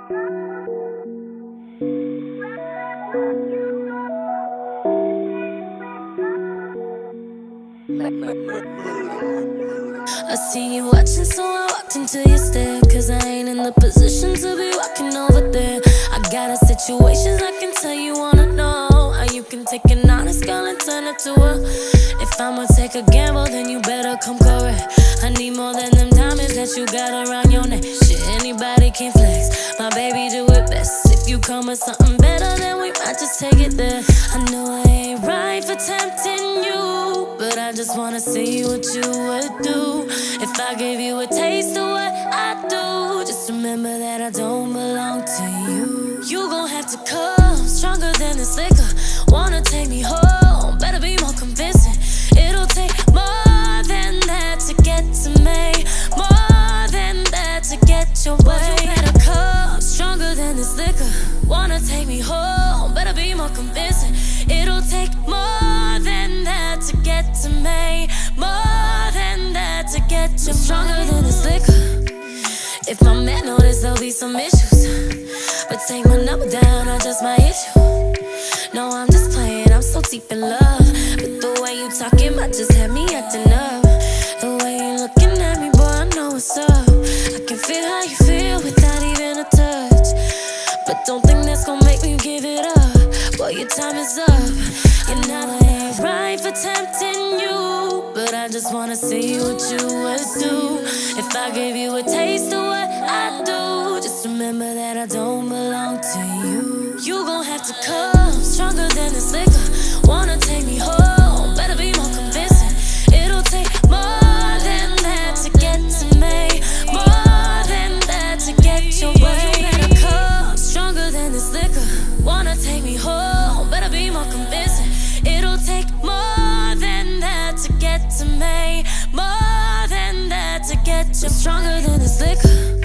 I see you watching, so I walked into your stare. Cause I ain't in the position to be walking over there. I got a situation I can tell you wanna know. How you can take an honest girl and turn it to a. If I'ma take a gamble, then you better come correct. I need more than them diamonds that you got around your neck. Shit, anybody can flex, my baby do it best. If you come with something better, then we might just take it there. I know I ain't right for tempting you, but I just wanna see what you would do if I gave you a taste of what I do. Just remember that I don't belong to you. You gon' have to come stronger than this liquor. Wanna take me home, better be more convincing. It'll take more than that to get to me, more than that to get your way. You better come stronger than this liquor. Wanna take me home, better be more convincing. It'll take more than that to get to me, more than that to get you. Stronger than this liquor. If my man notice, there'll be some issues, but take my number down, I just might hit you. No, I'm just playing, I'm so deep in love, but the way you talking might just have me acting up. The way you looking at me, boy, I know what's up. I can feel how you feel without even a touch, but don't think that's gonna make me give it up. Boy, your time is up. You know I ain't right for tempting you, but I just wanna see what you would do if I gave you a taste of what I do. Just remember that I don't belong to you. You gon' have to come stronger than this liquor. Wanna take me home, better be more convincing. It'll take more than that to get to me, more than that to get your way. You better come stronger than this liquor. Wanna take me home, better be more convincing. It'll take more than that to get to me, more than that to get you. Stronger than this liquor.